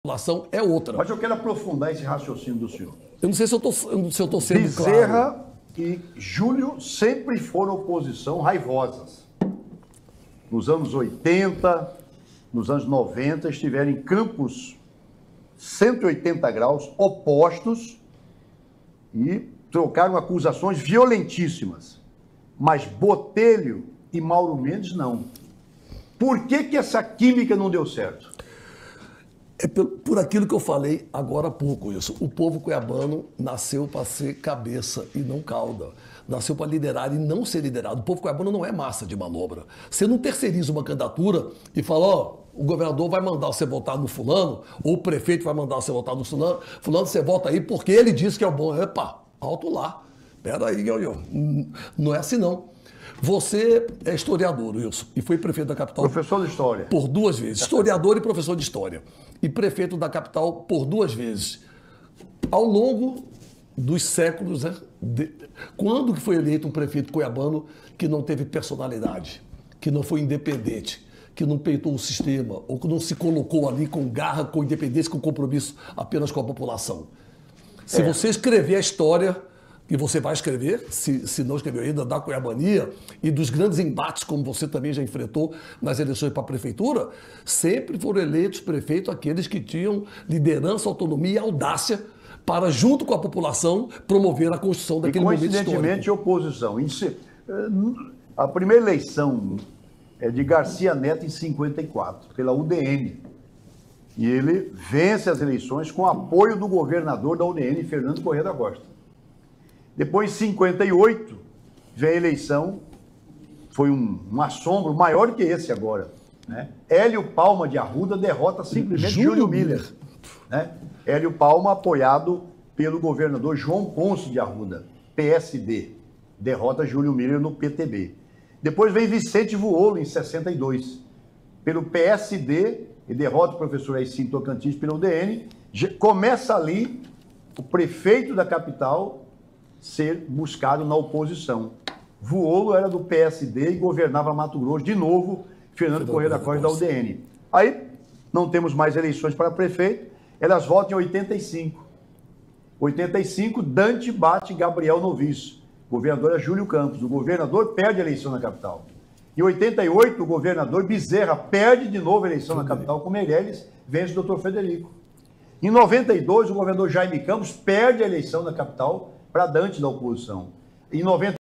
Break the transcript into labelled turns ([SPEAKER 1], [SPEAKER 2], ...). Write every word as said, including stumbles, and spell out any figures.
[SPEAKER 1] população é outra.
[SPEAKER 2] Mas eu quero aprofundar esse raciocínio do senhor.
[SPEAKER 1] Eu não sei se eu estou sendo
[SPEAKER 2] Bezerra
[SPEAKER 1] claro.
[SPEAKER 2] e Júlio sempre foram oposição raivosas. Nos anos oitenta, nos anos noventa, estiveram em campos cento e oitenta graus opostos e trocaram acusações violentíssimas. Mas Botelho e Mauro Mendes não. Por que que essa química não deu certo?
[SPEAKER 1] É por aquilo que eu falei agora há pouco, isso. O povo cuiabano nasceu para ser cabeça e não cauda. Nasceu para liderar e não ser liderado. O povo cuiabano não é massa de manobra. Você não terceiriza uma candidatura e fala, ó, o governador vai mandar você votar no fulano, ou o prefeito vai mandar você votar no fulano, fulano você vota aí porque ele disse que é o bom. Epa, alto lá. Pera aí, Ioiô. Não é assim não. Você é historiador, Wilson, e foi prefeito da capital...
[SPEAKER 2] Professor de História.
[SPEAKER 1] Por duas vezes. Historiador e professor de História. E prefeito da capital por duas vezes. Ao longo dos séculos, né, de... quando que foi eleito um prefeito cuiabano que não teve personalidade, que não foi independente, que não peitou o sistema, ou que não se colocou ali com garra, com independência, com compromisso apenas com a população? Se é. você escrever a história... E você vai escrever, se, se não escreveu ainda, da cuiabania e dos grandes embates, como você também já enfrentou nas eleições para a prefeitura, sempre foram eleitos prefeitos aqueles que tinham liderança, autonomia e audácia para, junto com a população, promover a construção daquele momento histórico.
[SPEAKER 2] E, coincidentemente, oposição. A primeira eleição é de Garcia Neto em cinquenta e quatro, pela U D N. E ele vence as eleições com apoio do governador da U D N, Fernando Corrêa da Costa. Depois, em cinquenta e oito, vem a eleição, foi um, um assombro maior que esse agora. Né? Hélio Palma de Arruda derrota simplesmente Júlio, Júlio Miller. Né? Hélio Palma apoiado pelo governador João Ponce de Arruda, P S D. Derrota Júlio Miller no P T B. Depois vem Vicente Vuolo, em sessenta e dois, pelo P S D, e derrota o professor Aicim Tocantins pelo U D N. Começa ali o prefeito da capital ser buscado na oposição. Vuolo era do P S D e governava Mato Grosso, de novo, Fernando Corrêa da Costa da U D N. Aí, não temos mais eleições para prefeito, elas voltam em oitenta e cinco. oitenta e cinco, Dante bate Gabriel Noviço. O governador é Júlio Campos. O governador perde a eleição na capital. Em oitenta e oito, o governador Bezerra perde de novo a eleição na capital com Meirelles, vence o doutor Frederico. Em noventa e dois, o governador Jaime Campos perde a eleição na capital para Dante da oposição. Em noventa